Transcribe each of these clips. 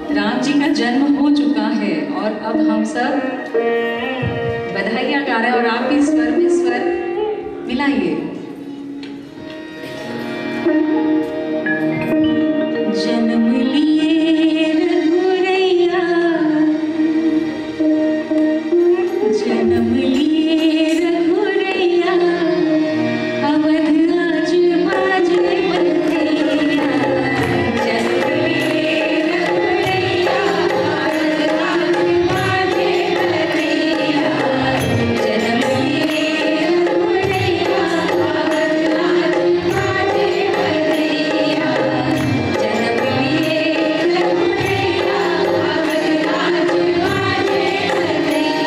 राम जी का जन्म हो चुका है और अब हम सब बधाइयाँ गा रहे हैं और आप भी स्वर में स्वर मिलाइए। जन्म लिए रघुरैया, जन्म लिए रघुरैया, अवध आज बाजे बंदेया। जन्म लिए रघुरैया, अवध आज बाजे बंदेया। जन्म लिए रघुरैया, अवध आज बाजे बंदेया। जन्म लिए रघुरैया, अवध आज बाजे बंदेया।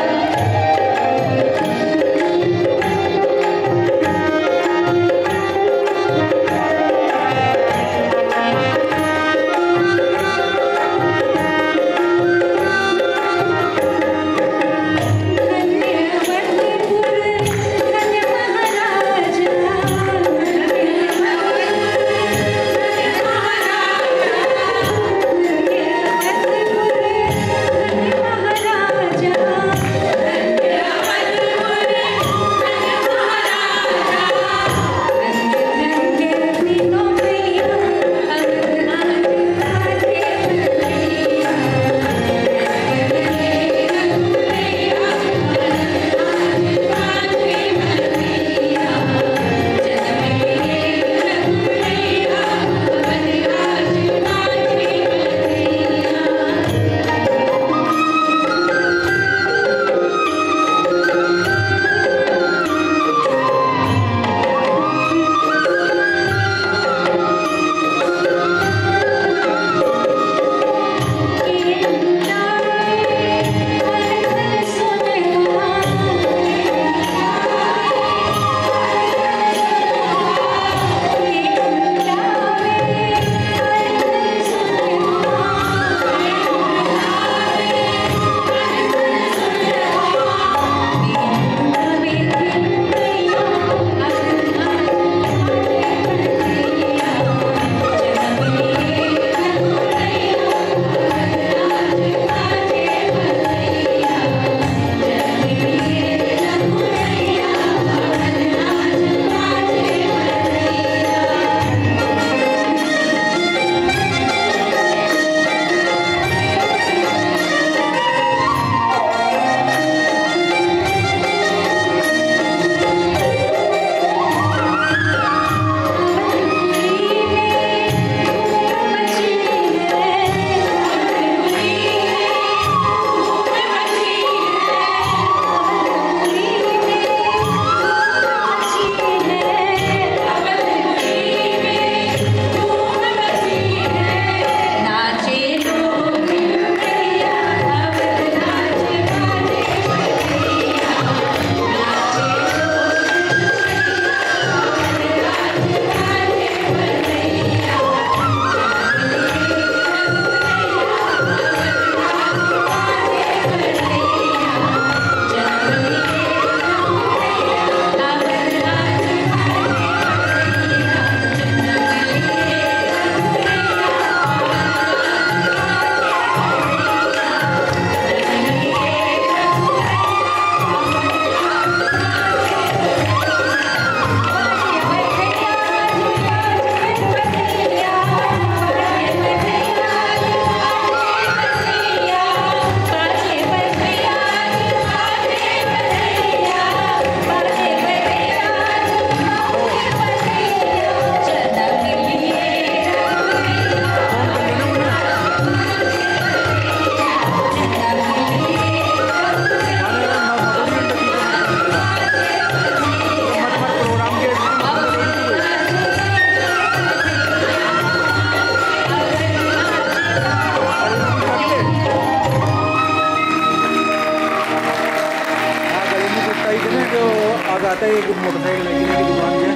आता है एक मोटरसाइकिल की दुकान से,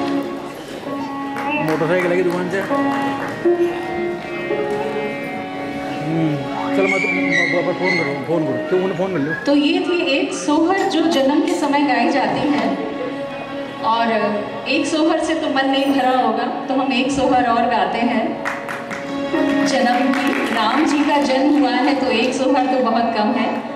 मोटरसाइकिल की दुकान से। चल मैं फोन करो तो उन्हें फोन कर लो। तो ये थी एक सोहर जो जन्म के समय गाई जाती है, और एक सोहर से तो मन नहीं भरा होगा तो हम एक सोहर और गाते हैं। जन्म की। राम जी का जन्म हुआ है तो एक सोहर तो बहुत कम है।